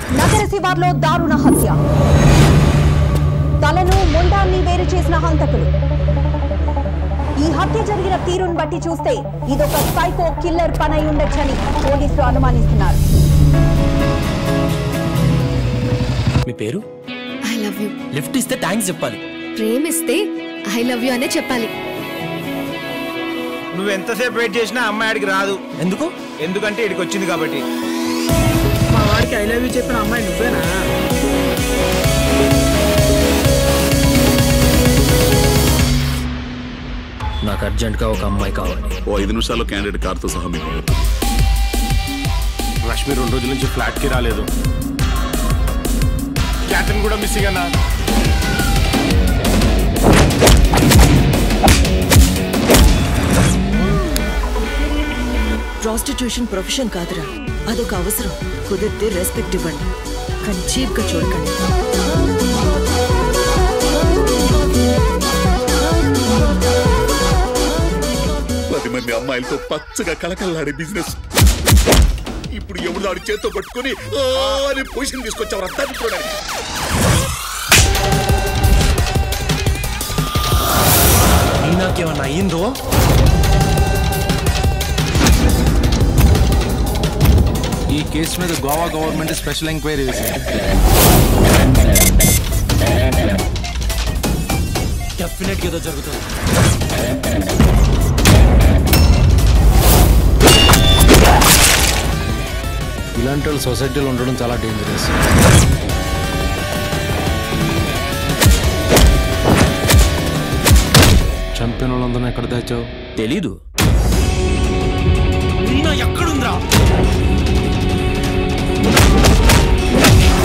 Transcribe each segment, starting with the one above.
నగర శివార్లో దారుణ హత్య. తలను మొండాన్ని వేరు చేసిన హంతకులు. ఈ హత్య జరిగిన తీరును బట్టి చూస్తే ఇదొక సైకో కిల్లర్ పనై ఉండొచ్చని పోలీసులు అనుమానిస్తున్నారు. మీ పేరు? I love you. లిఫ్ట్ ఇస్తే థ్యాంక్స్ చెప్పాలి. ప్రేమిస్తే ఐ లవ్ యూ అనే చెప్పాలి. నువ్వు ఎంతసేపు వెయిట్ చేసినా అమ్మాయి ఆడికి రాదు. ఎందుకు? ఎందుకంటే ఇక్కడికి వచ్చింది కాబట్టి. మా వాడికి ఐ లవ్ యూ చెప్పిన అమ్మాయి నువ్వేనా? నాకు అర్జెంట్గా ఒక అమ్మాయి కావాలి. ఓ 5 నిమిషాల్లో క్యాండిడేట్ కార్తో సహా మీకు. రష్మి 2 రోజుల నుంచి ఫ్లాట్కి రాలేదు. క్యాటన్ కూడా మిస్సింగ్ అన్నా. ప్రాస్టిట్యూషన్ ప్రొఫెషన్ కాదురా, అదొక అవసరం. కుదిరితే రెస్పెక్ట్ ఇవ్వండి, కానీ చీప్గా చూడకండి. మంది అమ్మాయిలతో పచ్చగా కళకళలాడే బిజినెస్. ఇప్పుడు ఎవరు దాడి చేత్తో పట్టుకుని పొజిషన్ తీసుకొచ్చావు రక్తాన్ని చూడడానికి. నాకేమన్నా అయ్యిందో? ఈ కేసు మీద గోవా గవర్నమెంట్ స్పెషల్ ఎంక్వైరీ వేసింది. డెఫినెట్ గా ఏదో జరుగుతుంది. ఇలాంటి వాళ్ళు సొసైటీలో ఉండడం చాలా డేంజరస్. చంపిన వాళ్ళందరూ ఎక్కడ దాచావు? తెలీదు. ఎక్కడుందా?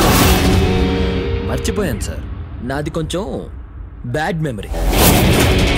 మర్చిపోయాను సార్, నాది కొంచెం బ్యాడ్ మెమరీ.